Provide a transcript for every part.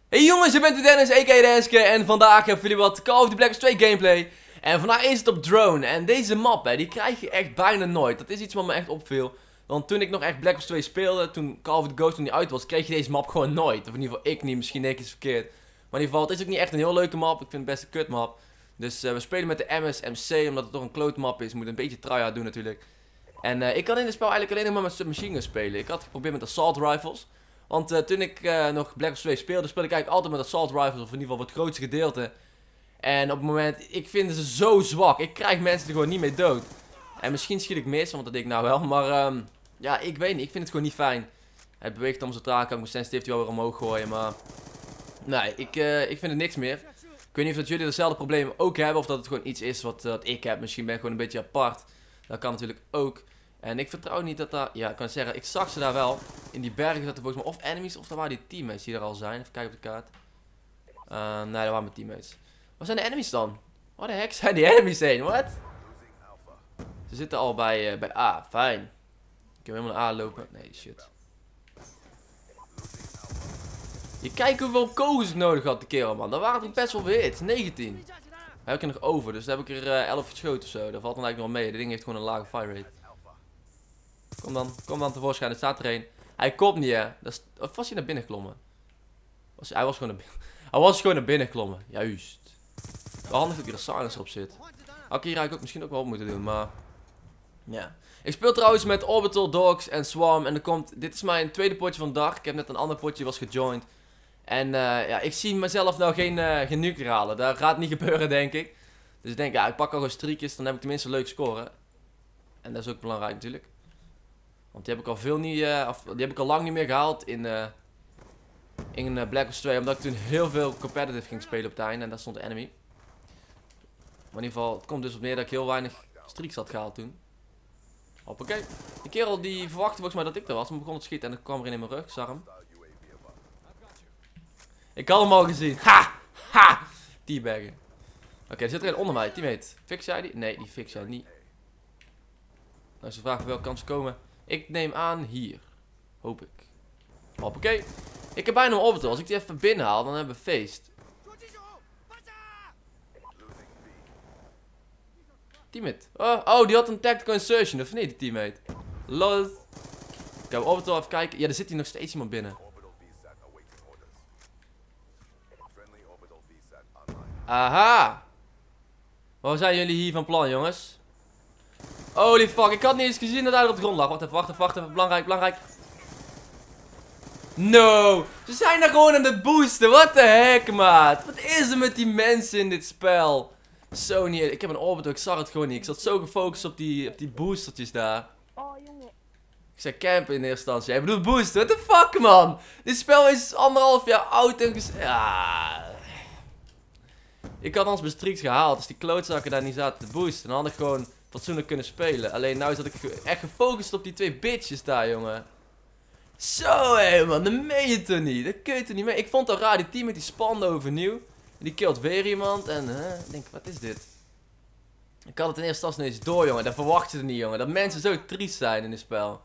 Hey jongens, ik ben Dennis, a.k.a. Denske, en vandaag hebben jullie wat Call of Duty Black Ops 2 gameplay. En vandaag is het op drone, en deze map, hè, die krijg je echt bijna nooit. Dat is iets wat me echt opviel. Want toen ik nog echt Black Ops 2 speelde, toen Call of Duty Ghost nog niet uit was, kreeg je deze map gewoon nooit. Of in ieder geval ik niet, misschien niks verkeerd. Maar in ieder geval, het is ook niet echt een heel leuke map, ik vind het best een kut map. Dus we spelen met de MSMC, omdat het toch een klote map is, moet een beetje tryhard doen natuurlijk. En ik kan in dit spel eigenlijk alleen nog maar met submachine gun spelen. Ik had geprobeerd met assault rifles. Want toen ik nog Black Ops 2 speelde, speelde ik eigenlijk altijd met assault rifles, of in ieder geval het grootste gedeelte. En op het moment, ik vind ze zo zwak. Ik krijg mensen er gewoon niet mee dood. En misschien schiet ik mis, want dat deed ik nou wel. Maar ja, ik weet niet, ik vind het gewoon niet fijn. Het beweegt allemaal zo traag, kan ik mijn sensitivity wel weer omhoog gooien, maar... Nee, ik vind het niks meer. Ik weet niet of dat jullie hetzelfde probleem ook hebben, of dat het gewoon iets is wat ik heb. Misschien ben ik gewoon een beetje apart. Dat kan natuurlijk ook. En ik vertrouw niet dat daar... Ja, ik kan zeggen, ik zag ze daar wel. In die bergen zaten volgens mij of enemies, of daar waren die teammates die er al zijn. Even kijken op de kaart. Nee, daar waren mijn teammates. Waar zijn de enemies dan? Waar de heck zijn die enemies heen? Wat? Ze zitten al bij A. Fijn. Ik kan helemaal naar A lopen. Nee, shit. Je kijkt hoeveel kogels ik nodig had, de kerel, man. Dat waren er best wel weer hits. 19. Daar heb ik er nog over, dus daar heb ik er 11 geschoten of zo. Dat valt dan eigenlijk nog mee. Dat ding heeft gewoon een lage fire rate. Kom dan tevoorschijn. Er staat er een. Hij komt niet, hè. Of was hij naar binnen geklommen? Hij was gewoon naar binnen geklommen. Juist. Wel handig dat hier een silencer op zit. Oké, hier had ik ook misschien ook wel op moeten doen, maar... Ja. Ik speel trouwens met Orbital, Dogs en Swarm. En dit is mijn tweede potje van de dag. Ik heb net een ander potje, was gejoined. En ja, ik zie mezelf nou geen nuke halen. Dat gaat niet gebeuren, denk ik. Dus ik denk, ja, ik pak al gewoon streakjes. Dan heb ik tenminste een leuk score. En dat is ook belangrijk natuurlijk. Want die heb ik al die heb ik al lang niet meer gehaald in Black Ops 2. Omdat ik toen heel veel competitive ging spelen op het einde. En daar stond de enemy. Maar in ieder geval, het komt dus op neer dat ik heel weinig streaks had gehaald toen. Hoppakee. Die kerel die verwachtte volgens mij dat ik er was. Maar begon te schieten en dan kwam er in mijn rug. Ik zag hem. Ik had hem al gezien. Ha! Ha! Teabaggen. Oké, er zit er een onder mij. Teammate. Fix jij die? Nee, die fix jij niet. Nou is de vraag welke kansen komen. Ik neem aan hier. Hoop ik. Hoppakee. Ik heb bijna een orbital. Als ik die even binnenhaal, dan hebben we feest. Teammate. Oh, die had een tactical insertion. Of niet, die teammate? Lol. Ik heb orbital even kijken. Ja, er zit hier nog steeds iemand binnen. Aha. Wat zijn jullie hier van plan, jongens? Holy fuck, ik had niet eens gezien dat hij er op de grond lag. Wacht even. Belangrijk. No. Ze zijn er gewoon aan het boosten. What the heck, maat? Wat is er met die mensen in dit spel? Zo niet. Ik heb een orbital, ik zag het gewoon niet. Ik zat zo gefocust op die boostertjes daar. Oh, jongen. Ik zei campen in eerste instantie. Jij bedoelt boosten? What the fuck, man? Dit spel is 1,5 jaar oud en ja. Ik had ons mijn streaks gehaald. Als die klootzakken daar niet zaten te boosten, dan had ik gewoon fatsoenlijk kunnen spelen. Alleen nou zat ik echt gefocust op die twee bitches daar, jongen. Zo, hé, man. Dat meen je toch niet? Dat kun je toch niet mee? Ik vond het al raar. Die team met die spande overnieuw. Die killt weer iemand. En ik denk, wat is dit? Ik had het in eerste instantie niet eens door, jongen. Dat verwacht je er niet, jongen. Dat mensen zo triest zijn in dit spel.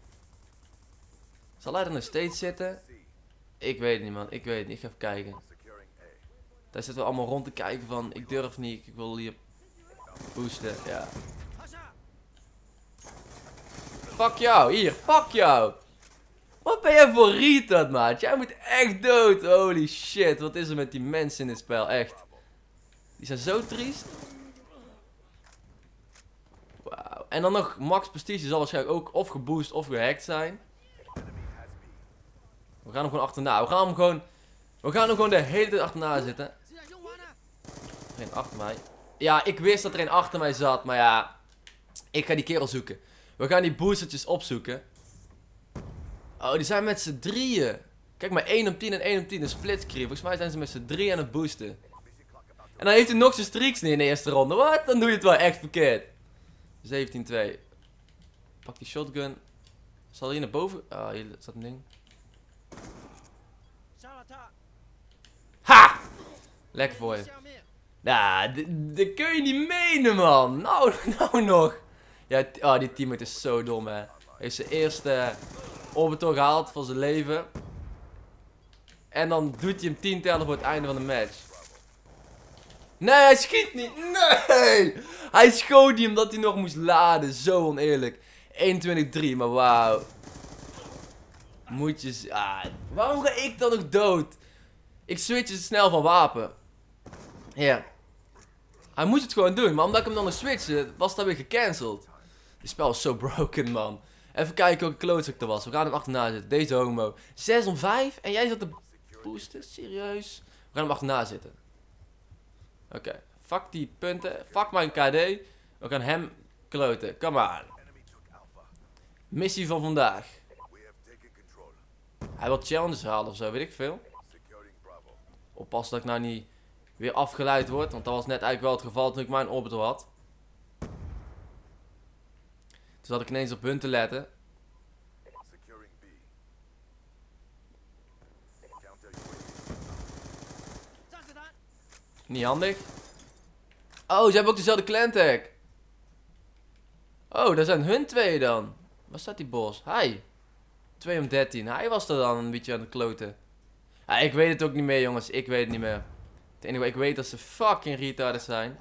Zal hij er nog steeds zitten? Ik weet het niet, man. Ik weet het niet. Ik ga even kijken. Daar zitten we allemaal rond te kijken van, ik durf niet, ik wil hier boosten, ja. Fuck jou, hier, fuck jou. Wat ben jij voor retard, maat? Jij moet echt dood, holy shit. Wat is er met die mensen in dit spel, echt. Die zijn zo triest. Wauw. En dan nog, Max Prestige zal waarschijnlijk ook of geboost of gehackt zijn. We gaan hem gewoon achterna, we gaan hem gewoon de hele tijd achterna zitten. Er een achter mij. Ja, ik wist dat er een achter mij zat. Maar ja, ik ga die kerel zoeken. We gaan die boostertjes opzoeken. Oh, die zijn met z'n drieën. Kijk maar, 1 op 10 en 1 op 10. Een splitscreen. Volgens mij zijn ze met z'n drieën aan het boosten. En dan heeft hij nog zijn streaks niet in de eerste ronde. Wat? Dan doe je het wel echt verkeerd. 17-2. Pak die shotgun. Zal hier naar boven? Ah, hier staat een ding. Ha! Lekker voor je. Ja, dit kun je niet menen, man. Nou nog. Ja, die teammate is zo dom, hè. Heeft zijn eerste orbital gehaald van zijn leven. En dan doet hij hem 10 tellen voor het einde van de match. Nee, hij schiet niet. Nee. Hij schoot niet omdat hij nog moest laden. Zo oneerlijk. 21-3, maar wauw. Moet je... waarom ga ik dan nog dood? Ik switch het snel van wapen. Ja. Hij moest het gewoon doen, maar omdat ik hem dan nog switchte, was dat weer gecanceld. Dit spel is zo broken, man. Even kijken welke klootzak er was. We gaan hem achterna zitten. Deze homo. 6 om 5 en jij zat te boosten? Serieus? We gaan hem achterna zitten. Oké. Fuck die punten. Fuck mijn KD. We gaan hem kloten. Kom aan. Missie van vandaag. Hij wil challenges halen of zo, weet ik veel. Oppassen dat ik nou niet weer afgeleid word. Want dat was net eigenlijk wel het geval toen ik mijn orbital had. Dus had ik ineens op hun te letten. Niet handig. Oh, ze hebben ook dezelfde clan tag. Oh, dat zijn hun twee dan. Waar staat die bos? Hi. 2 om 13. Hij was er dan een beetje aan het kloten. Ja, ik weet het ook niet meer, jongens. Ik weet het niet meer. Het enige wat ik weet dat ze fucking retarded zijn.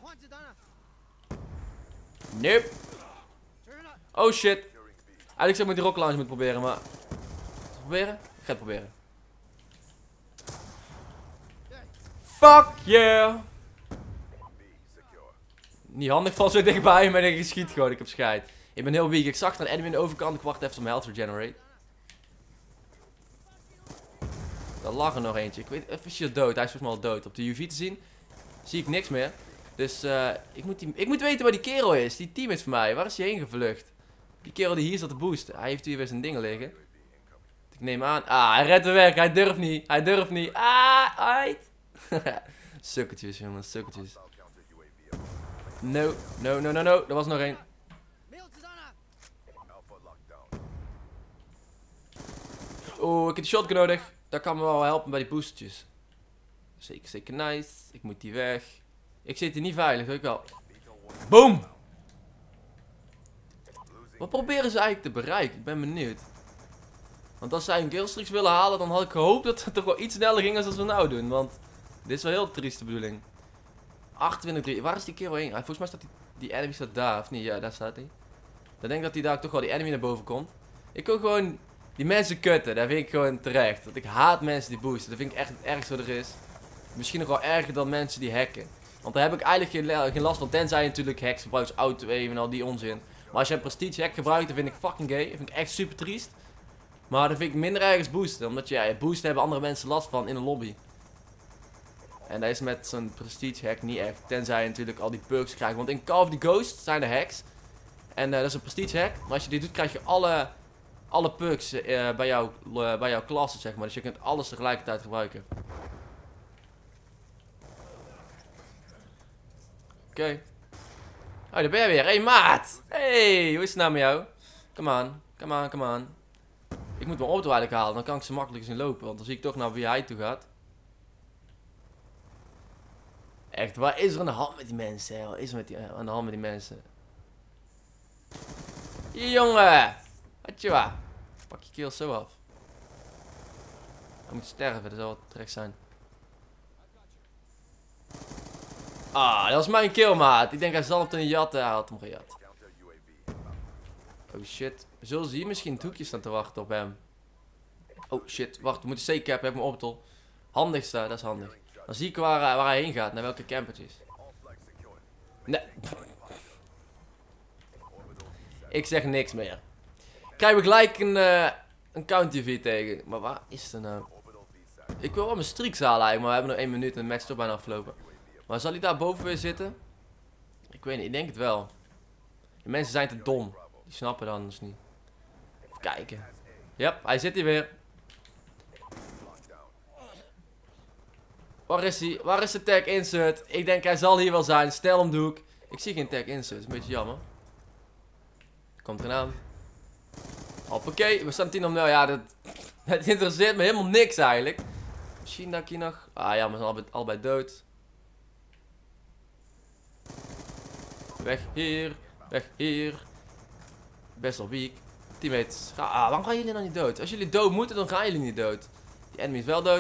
Nope. Oh shit. Eigenlijk zou ik met die rocket launcher moeten proberen, maar... Proberen? Ik ga het proberen. Fuck yeah. Niet handig van zo dichtbij, maar ik schiet gewoon. Ik heb scheid. Ik ben heel weak. Ik zag een enemy aan de overkant. Ik wacht even op mijn health regenerate. Daar lag er nog eentje. Ik weet even, is hij dood. Hij is volgens mij al dood. Op de UV te zien zie ik niks meer. Dus ik moet weten waar die kerel is. Die team is voor mij. Waar is hij heen gevlucht? Die kerel die hier zat te boosten. Hij heeft hier weer zijn dingen liggen. Ik neem aan. Ah, hij redt de weg. Hij durft niet. Hij durft niet. Ah, uit. Sukkeltjes, jongens. Sukkeltjes. No, no, no, no, no. Er was nog één. Oeh, ik heb de shotgun nodig. Dat kan me wel helpen bij die boostertjes. Zeker, zeker nice. Ik moet die weg. Ik zit hier niet veilig, weet ik wel. Boom! Wat proberen ze eigenlijk te bereiken? Ik ben benieuwd. Want als zij een killstreaks willen halen, dan had ik gehoopt dat het toch wel iets sneller ging als we nou doen. Want dit is wel heel trieste bedoeling. 28-3. Waar is die kerel heen? Volgens mij staat die enemy staat daar, of niet? Ja, daar staat hij. Dan denk ik dat hij daar toch wel die enemy naar boven komt. Ik wil gewoon die mensen kutten. Dat vind ik gewoon terecht. Want ik haat mensen die boosten. Dat vind ik echt het ergste wat er is. Misschien nog wel erger dan mensen die hacken. Want daar heb ik eigenlijk geen last van. Tenzij je natuurlijk hacks gebruikt als auto-aim en al die onzin. Maar als je een prestige hack gebruikt, dan vind ik fucking gay. Dat vind ik echt super triest. Maar dan vind ik minder ergens boosten. Omdat je boosten hebben andere mensen last van in een lobby. En dat is met zo'n prestige hack niet echt. Tenzij je natuurlijk al die perks krijgt. Want in Call of the Ghost zijn er hacks. En dat is een prestige hack. Maar als je dit doet, krijg je alle perks bij jouw klasse, zeg maar. Dus je kunt alles tegelijkertijd gebruiken. Oké. Oh, daar ben je weer. Hey, maat! Hey, hoe is het nou met jou? Come on, come on, come on. Ik moet mijn auto eigenlijk halen, dan kan ik ze makkelijk zien lopen. Want dan zie ik toch naar wie hij toe gaat. Echt, waar is er aan de hand met die mensen? Hè? Wat is er aan de hand met die mensen? Hier, jongen! Wat je waar? Pak je keel zo af. Hij moet sterven, dat zal wel terecht zijn. Ah, dat was mijn kill, maat. Ik denk hij zal op een jatten. Hij had hem gejat. Oh shit. Zullen ze hier misschien het hoekje staan te wachten op hem? Oh shit. Wacht, we moeten C-cap hebben, mijn orbital. Handig staan, dat is handig. Dan zie ik waar hij heen gaat, naar welke campertjes. Nee. Ik zeg niks meer. Krijgen we gelijk een counter-V tegen. Maar waar is er nou? Ik wil wel mijn streaks halen eigenlijk, maar we hebben nog 1 minuut en de match is toch bijna afgelopen. Maar zal hij daar boven weer zitten? Ik weet niet, ik denk het wel. De mensen zijn te dom. Die snappen dan dus niet. Even kijken. Yep, hij zit hier weer. Waar is hij? Waar is de tag insert? Ik denk hij zal hier wel zijn. Snel om de hoek. Ik zie geen tag insert, dat is een beetje jammer. Komt er aan. Hoppakee, we staan 10 om 0. Ja, dat interesseert me helemaal niks eigenlijk. Misschien dat ik hier nog... Ah ja, we zijn allebei dood. Weg hier. Weg hier. Best wel weak. Teammates. Waarom gaan jullie nou niet dood? Als jullie dood moeten, dan gaan jullie niet dood. Die enemy is wel dood.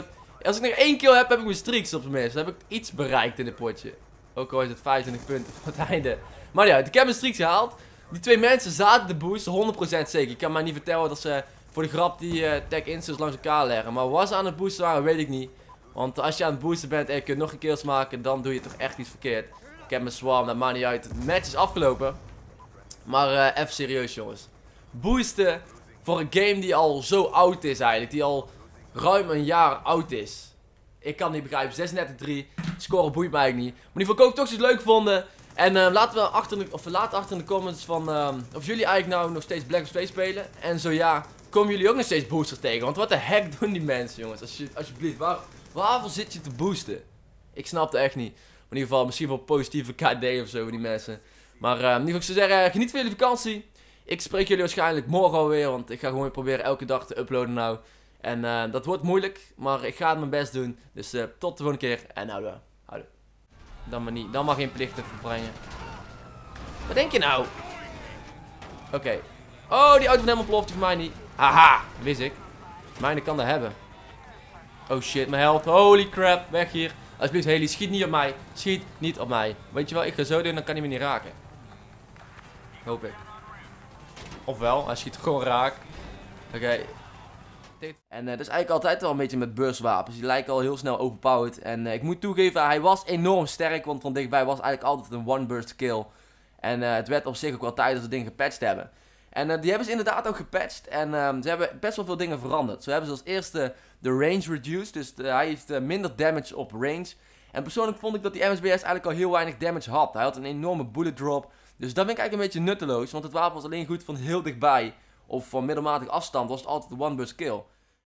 Als ik nog 1 kill heb, heb ik mijn streaks op zijn minst. Dan heb ik iets bereikt in dit potje. Ook al is het 25 punten voor het einde. Maar ja, ik heb mijn streaks gehaald. Die 2 mensen zaten de boost, 100% zeker. Ik kan mij niet vertellen dat ze voor de grap die tech instants langs elkaar leggen. Maar wat ze aan het boosten waren, weet ik niet. Want als je aan het boosten bent en je kunt nog een kills maken, dan doe je toch echt iets verkeerd. Ik heb mijn swarm, dat maakt niet uit. Het match is afgelopen. Maar even serieus jongens. Boosten voor een game die al zo oud is eigenlijk. Die al ruim een jaar oud is. Ik kan het niet begrijpen. 36-3. Scoren boeit mij eigenlijk niet. Maar in ieder geval, ik toch iets leuk vonden. En laten we achter in de comments van of jullie eigenlijk nou nog steeds Black Ops 2 spelen. En zo ja, komen jullie ook nog steeds boosters tegen? Want wat de heck doen die mensen jongens? Alsjeblieft, waarvoor zit je te boosten? Ik snap het echt niet. Maar in ieder geval, misschien wel positieve KD of zo voor die mensen. Maar in ieder geval, ik zou zeggen, geniet van jullie vakantie. Ik spreek jullie waarschijnlijk morgen alweer, want ik ga gewoon weer proberen elke dag te uploaden nou. En dat wordt moeilijk, maar ik ga mijn best doen. Dus tot de volgende keer en houden. Dan maar niet, dan mag geen plichten verbrengen. Wat denk je nou? Oké. Oh, die auto van hem ontploft, die van mij niet. Haha, wist ik. Mijne kan dat hebben. Oh shit, mijn held. Holy crap, weg hier. Alsjeblieft, Haley, schiet niet op mij. Schiet niet op mij. Weet je wel, ik ga zo doen, dan kan hij me niet raken. Hoop ik. Ofwel, hij schiet gewoon raak. Oké. En dat is eigenlijk altijd wel een beetje met burstwapens. Die lijken al heel snel overpowered. En ik moet toegeven, hij was enorm sterk. Want van dichtbij was eigenlijk altijd een one burst kill. En het werd op zich ook wel tijd dat ze ding gepatcht hebben. En die hebben ze inderdaad ook gepatcht. En ze hebben best wel veel dingen veranderd. Zo hebben ze als eerste de range reduced. Dus hij heeft minder damage op range. En persoonlijk vond ik dat die MSBS eigenlijk al heel weinig damage had. Hij had een enorme bullet drop. Dus dat vind ik eigenlijk een beetje nutteloos. Want het wapen was alleen goed van heel dichtbij. Of van middelmatig afstand was het altijd de one burst kill.